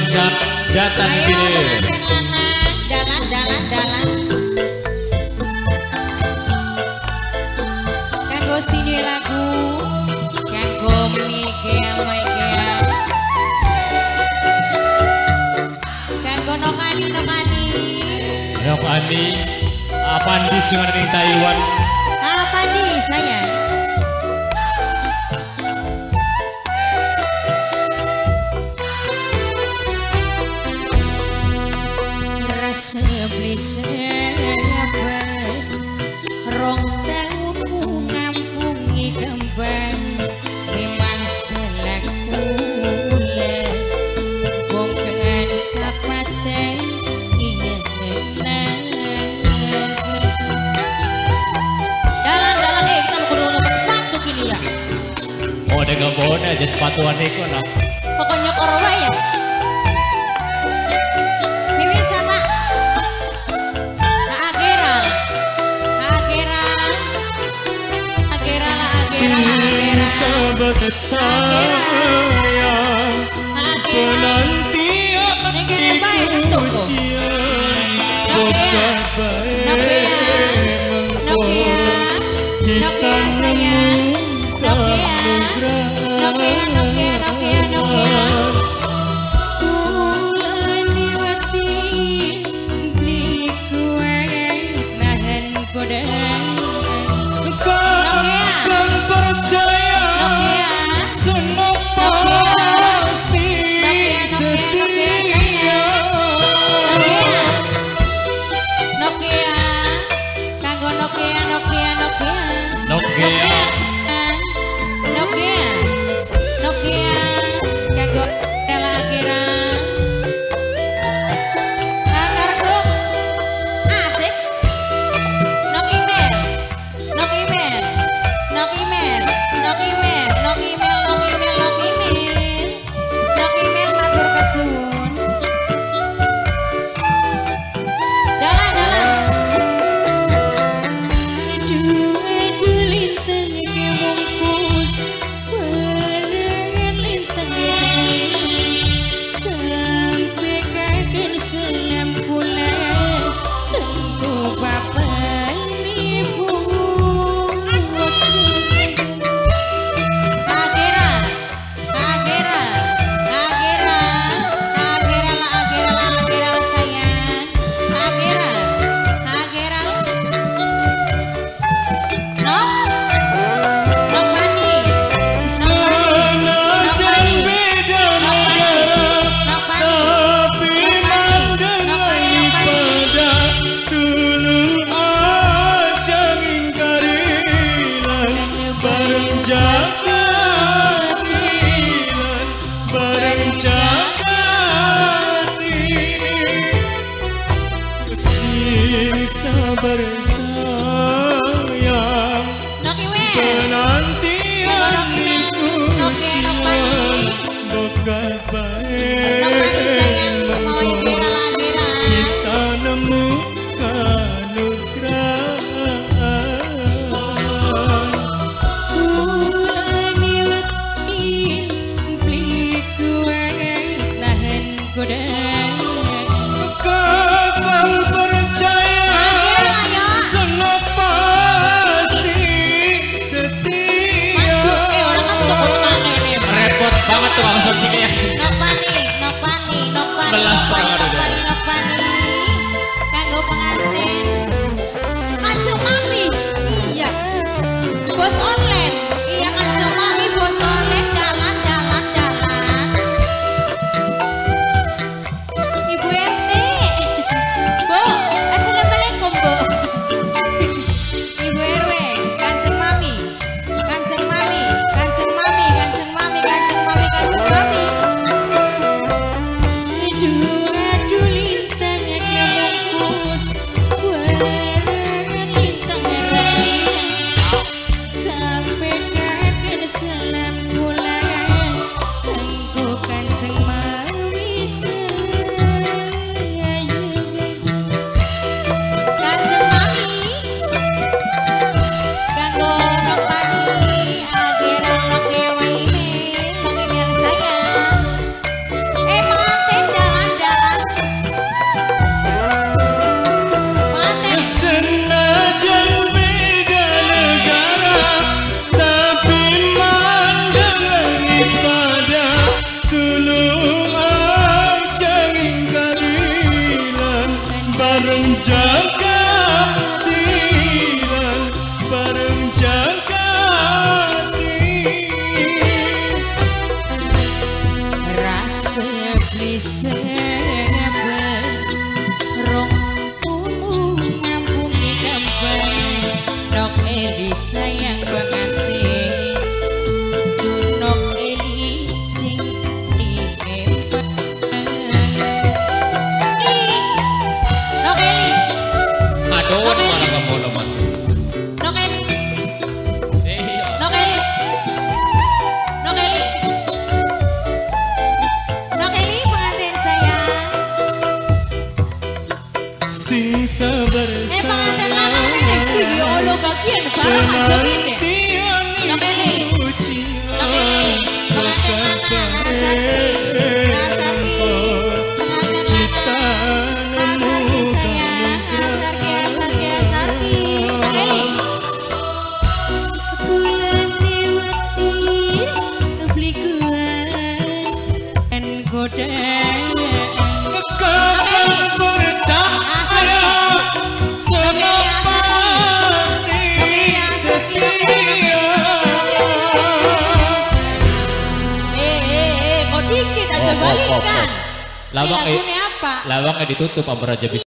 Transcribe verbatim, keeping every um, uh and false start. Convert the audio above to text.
puncak Jatan Hilir. Dalan dalan dalan. Kanggo sini lagu, kanggo Mike Mike. Kanggo Nokani Nokani. Nokani, apa di sini Taiwan? Apa nih saya? Sebelah rong tahun ngampungi kembang memang selakula bukan sapate iya dalam-dalam eh kita perlu nomor sepatu gini ya oh ada gabon aja sepatu aneko lah pokoknya korwa ya sahabat sayang penantian ujian bukan baik mengkau kita nemukan nugrahan bulan liwati beli kue nahan kodang akan percaya semua pasti setia Nokia kanggo Nokia Nokia Nokia Nokia Nokia Nokia kanggo Tela Akira akar grup asik Nokimer Nokimer Nokimer Nokimer Nokimer Nokimer Nokimer Nokimer matur kesuwun dalan dalan aduh aduh lintang kemungkus barengan lintang sampai kagen senam bulan tunggu bapak ibu sabar sayang penantian ujian bukan baik kita nemukan nugrahan bulan liwati beli kue nahan kodang banget tuh langsung gini ya Nopani, Nopani, Nopani, belas Nopani, Nopani, kanggo pengantin Kanjeng Mami, iya bos online, iya Kanjeng Mami bos online dalan, dalan, dalan Ibu R T Bu, assalamualaikum Bu Ibu R W, Kanjeng Mami Kanjeng Mami, Kanjeng Mami, Kanjeng Mami, Kanjeng Mami, Kanjeng Mami aduh, aduh lintang kemungkus barengan lintang raya sampai kaget selam bulan kanggo Kanjeng Mami sayang Kanjeng Mami kanggo Nopani ageran Nokia Waime Nokia sayang eh pengantin Rong umum nyambungi gambar Nok Eli sayang banget Nok Eli sing dihebat Nok Eli Aduh, malah kamu lemas. Nok Eli Nok Eli Nok Eli Nok Eli pengantin sayang Sisa Eh pengantin lama menek sih ya Allah kagian barang aja gini Nok Eli Nok Eli pengantin lama Asarki Asarki pengantin lama Asarki sayang Asarki Asarki Asarki Nok Eli Bulan lewati Nubli kuat Dan godaan Kekal percaya sama pasti setia. Eh, eh, eh, kok dikit aja Oh, oh, oh, balikan. oh. Lawang Ini eh, lagunya apa? lawang eh ditutup Amber aja bisa.